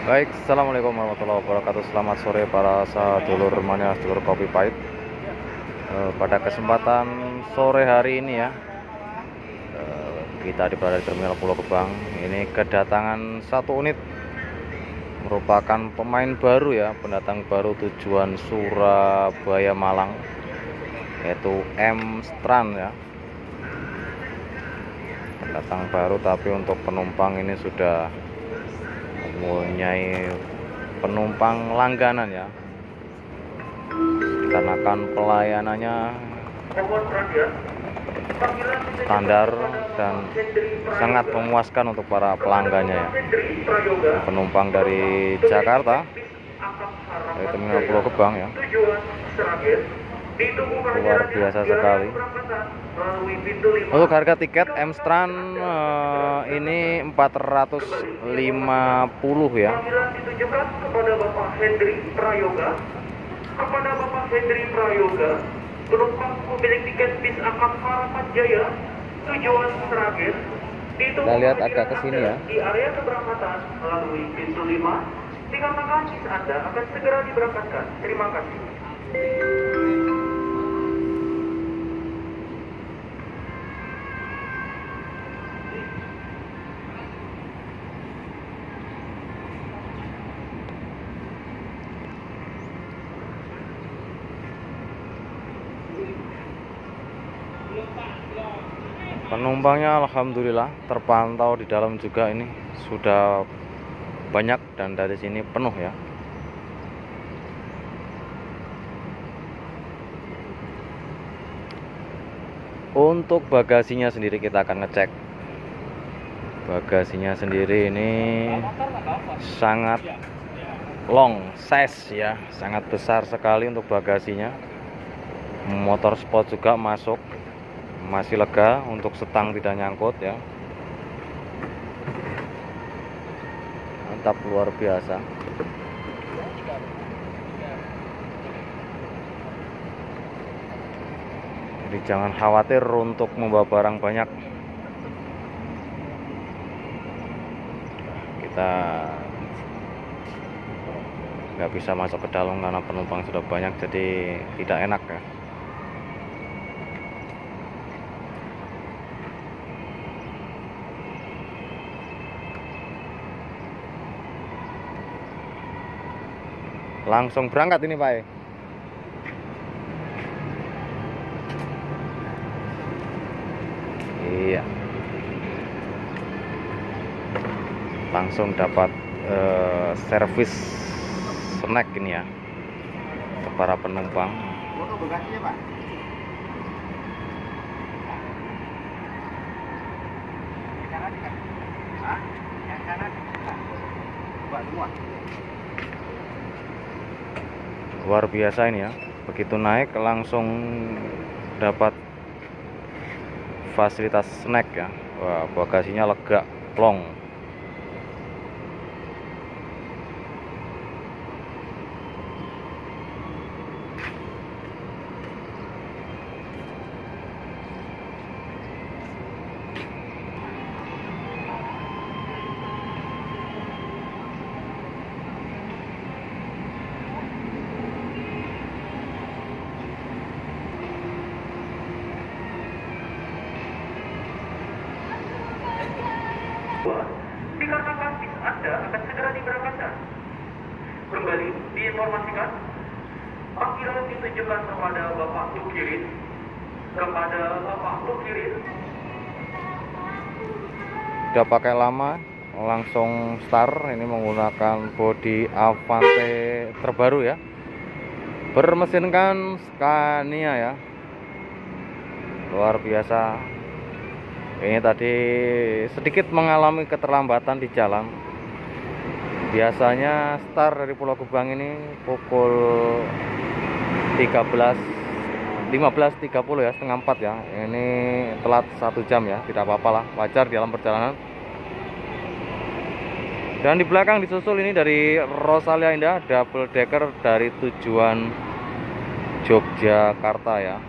Baik, assalamualaikum warahmatullahi wabarakatuh. Selamat sore para sedulur mania, sedulur kopi pahit. Pada kesempatan sore hari ini ya, kita berada di Terminal Pulau Gebang. Ini kedatangan satu unit merupakan pemain baru ya, pendatang baru tujuan Surabaya Malang, yaitu M Stran ya. Pendatang baru tapi untuk penumpang ini sudah mempunyai penumpang langganan ya, dikarenakan pelayanannya standar dan sangat memuaskan untuk para pelanggannya ya. Penumpang dari Jakarta, dari Terminal Pulau Gebang ya, luar biasa sekali. Untuk harga tiket M Stran ini 450 ya. Kepada Bapak Hendri Prayoga, penumpang pemilik tiket bis akap Harapan Jaya tujuan Sragen. Kita lihat agak ke sini ya. Di area keberangkatan melalui pintu 5, dikarenakan bis Anda akan segera diberangkatkan. Terima kasih. Penumpangnya alhamdulillah terpantau di dalam juga, ini sudah banyak dan dari sini penuh ya. Untuk bagasinya sendiri kita akan ngecek. Bagasinya sendiri ini sangat long size ya, sangat besar sekali untuk bagasinya. Motor sport juga masuk, masih lega, untuk setang tidak nyangkut ya. Mantap, luar biasa. Jadi jangan khawatir untuk membawa barang banyak. Kita nggak bisa masuk ke dalam karena penumpang sudah banyak, jadi tidak enak ya. Langsung berangkat ini Pak. Iya. Langsung dapat servis snack ini ya untuk para penumpang. Bekasnya, Pak. Yang kanan. Pak, semua. Luar biasa ini ya, begitu naik langsung dapat fasilitas snack ya. Wah, bagasinya lega, plong. Dikarenakan bis Anda akan segera diberangkatkan. Kembali diinformasikan, panggilan ditujukan kepada Bapak Lukirin. Udah pakai lama, langsung start. Ini menggunakan bodi Avante terbaru ya, bermesinkan Scania ya. Luar biasa. Ini tadi sedikit mengalami keterlambatan di jalan. Biasanya start dari Pulau Gebang ini pukul 15.30 ya, setengah 4 ya. Ini telat 1 jam ya, tidak apa-apa lah, wajar di dalam perjalanan. Dan di belakang disusul ini dari Rosalia Indah, double decker dari tujuan Yogyakarta ya.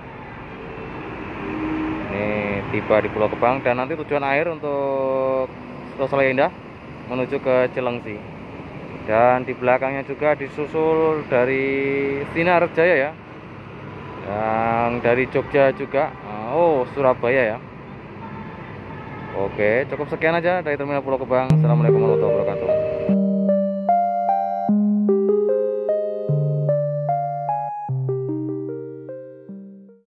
Ini tiba di Pulau Gebang dan nanti tujuan akhir untuk Rosalia Indah menuju ke Cilengsi. Dan di belakangnya juga disusul dari Sinar Jaya ya, yang dari Jogja juga. Oh, Surabaya ya. Oke, cukup sekian aja dari Terminal Pulau Gebang. Assalamualaikum warahmatullahi wabarakatuh.